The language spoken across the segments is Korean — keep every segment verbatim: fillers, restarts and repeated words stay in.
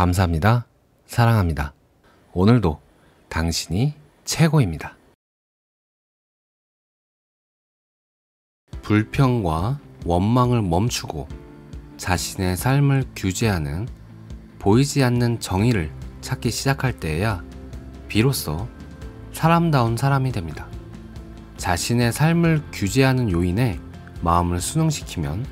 감사합니다. 사랑합니다. 오늘도 당신이 최고입니다. 불평과 원망을 멈추고 자신의 삶을 규제하는 보이지 않는 정의를 찾기 시작할 때에야 비로소 사람다운 사람이 됩니다. 자신의 삶을 규제하는 요인에 마음을 순응시키면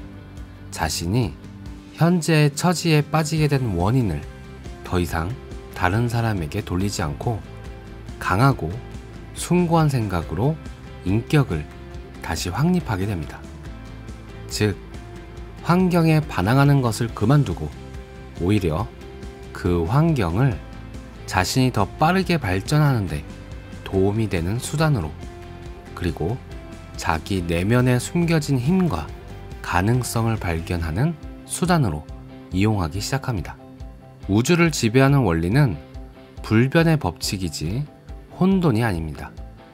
자신이 현재의 처지에 빠지게 된 원인을 더 이상 다른 사람에게 돌리지 않고 강하고 숭고한 생각으로 인격을 다시 확립하게 됩니다. 즉, 환경에 반항하는 것을 그만두고 오히려 그 환경을 자신이 더 빠르게 발전하는 데 도움이 되는 수단으로, 그리고 자기 내면에 숨겨진 힘과 가능성을 발견하는 수단으로 이용하기 시작합니다. 우주를 지배하는 원리는 불변의 법칙이지 혼돈이 아닙니다.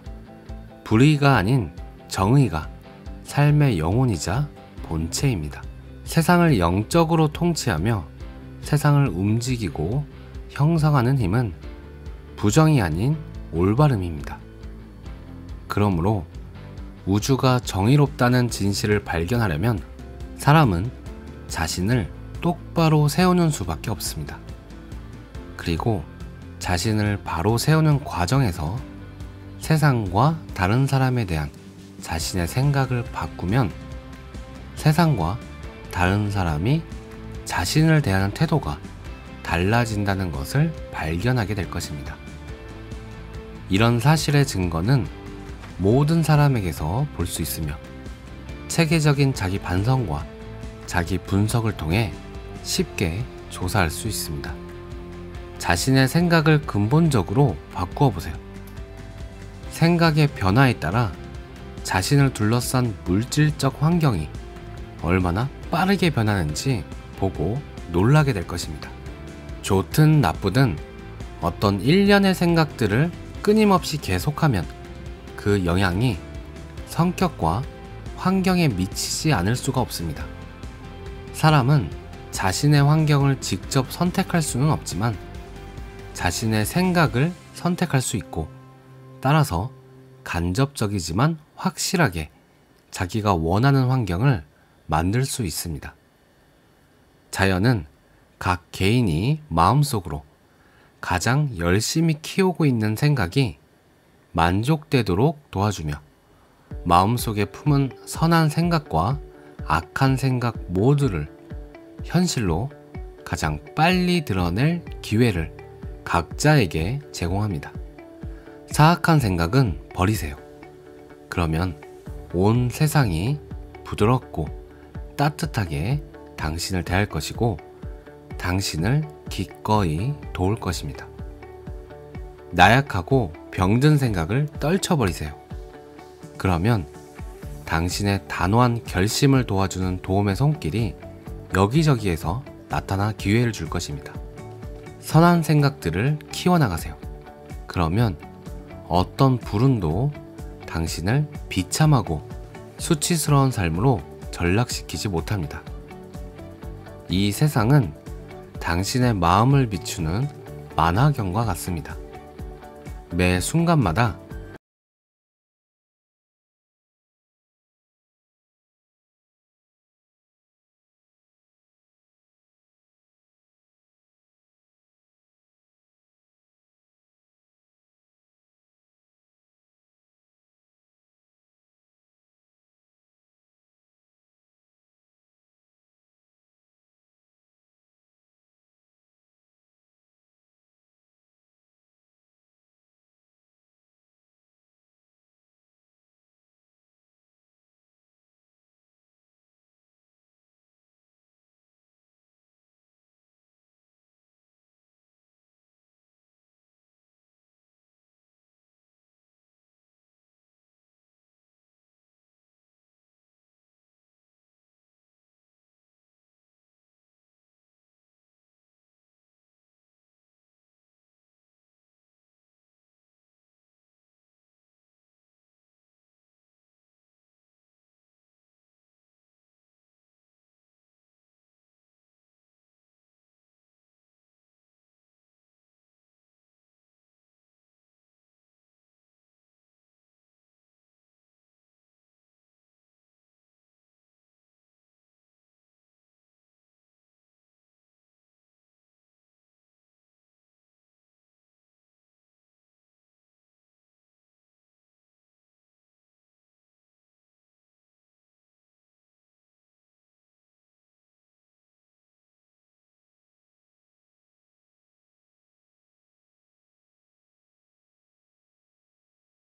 불의가 아닌 정의가 삶의 영혼이자 본체입니다. 세상을 영적으로 통치하며 세상을 움직이고 형성하는 힘은 부정이 아닌 올바름입니다. 그러므로 우주가 정의롭다는 진실을 발견하려면 사람은 자신을 똑바로 세우는 수밖에 없습니다. 그리고 자신을 바로 세우는 과정에서 세상과 다른 사람에 대한 자신의 생각을 바꾸면 세상과 다른 사람이 자신을 대하는 태도가 달라진다는 것을 발견하게 될 것입니다. 이런 사실의 증거는 모든 사람에게서 볼 수 있으며 체계적인 자기 반성과 자기 분석을 통해 쉽게 조사할 수 있습니다. 자신의 생각을 근본적으로 바꾸어 보세요. 생각의 변화에 따라 자신을 둘러싼 물질적 환경이 얼마나 빠르게 변하는지 보고 놀라게 될 것입니다. 좋든 나쁘든 어떤 일련의 생각들을 끊임없이 계속하면 그 영향이 성격과 환경에 미치지 않을 수가 없습니다. 사람은 자신의 환경을 직접 선택할 수는 없지만 자신의 생각을 선택할 수 있고, 따라서 간접적이지만 확실하게 자기가 원하는 환경을 만들 수 있습니다. 자연은 각 개인이 마음속으로 가장 열심히 키우고 있는 생각이 만족되도록 도와주며 마음속에 품은 선한 생각과 악한 생각 모두를 현실로 가장 빨리 드러낼 기회를 각자에게 제공합니다. 사악한 생각은 버리세요. 그러면 온 세상이 부드럽고 따뜻하게 당신을 대할 것이고 당신을 기꺼이 도울 것입니다. 나약하고 병든 생각을 떨쳐버리세요. 그러면 당신의 단호한 결심을 도와주는 도움의 손길이 여기저기에서 나타나 기회를 줄 것입니다. 선한 생각들을 키워나가세요. 그러면 어떤 불운도 당신을 비참하고 수치스러운 삶으로 전락시키지 못합니다. 이 세상은 당신의 마음을 비추는 만화경과 같습니다. 매 순간마다